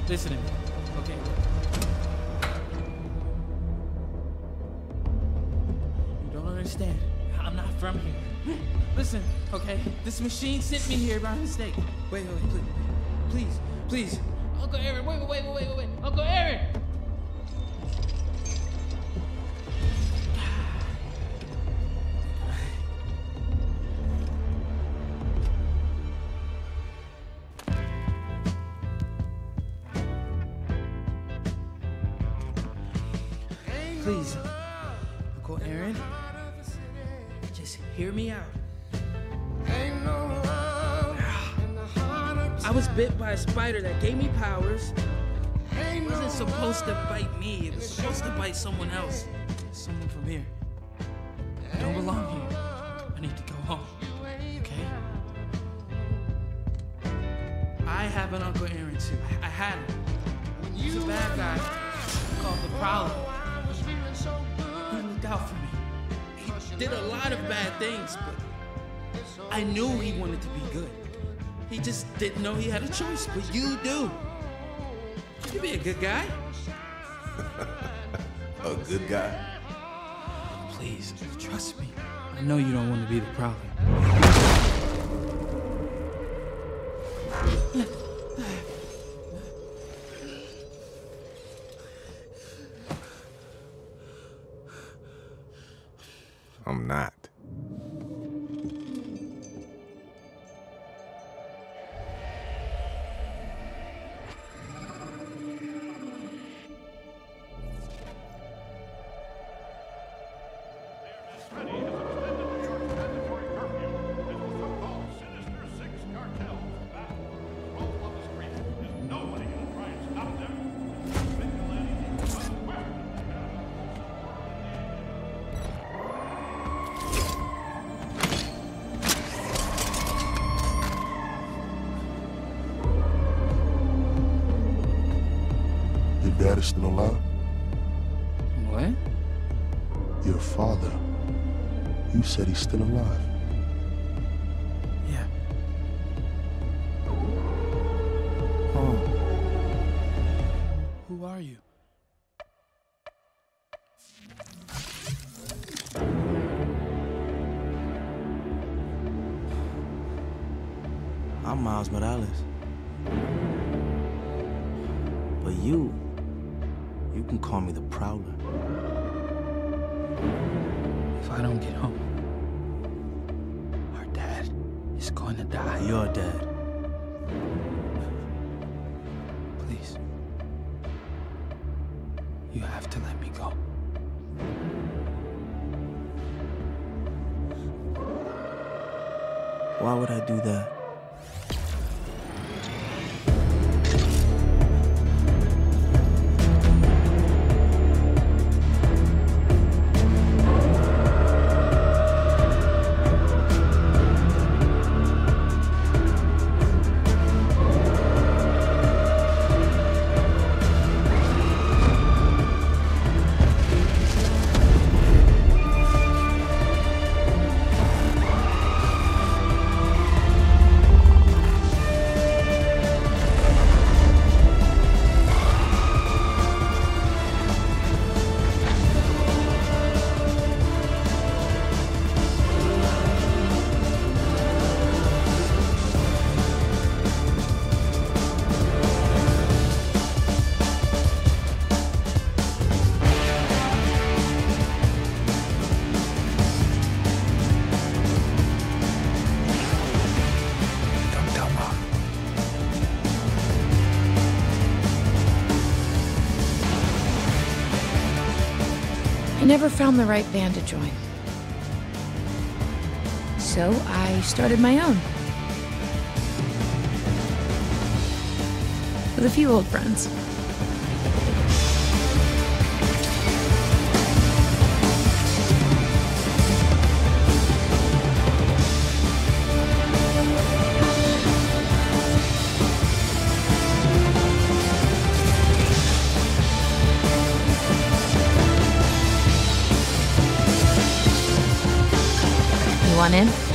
Listen to me, okay? You don't understand. I'm not from here. Listen, okay? This machine sent me here by mistake. Wait, please. Uncle Aaron, wait. Uncle Aaron! Please, Uncle Aaron, just hear me out. I was bit by a spider that gave me powers. It wasn't supposed to bite me. It was supposed to bite someone else. Someone from here. I don't belong here. I need to go home. Okay? I have an Uncle Aaron too. I had him. He's a bad guy called the Prowler. He looked out for me. He did a lot of bad things, but I knew he wanted to be good. He just didn't know he had a choice, but you do. You could be a good guy. A good guy? Please, trust me. I know you don't want to be the Prowler. I'm not. Your dad is still alive? What? Your father. You said he's still alive. Yeah. Oh. Who are you? I'm Miles Morales. But you can call me the Prowler. If I don't get home, our dad is going to die. You're dead. Please. You have to let me go. Why would I do that? I never found the right band to join. So I started my own. With a few old friends. You want in?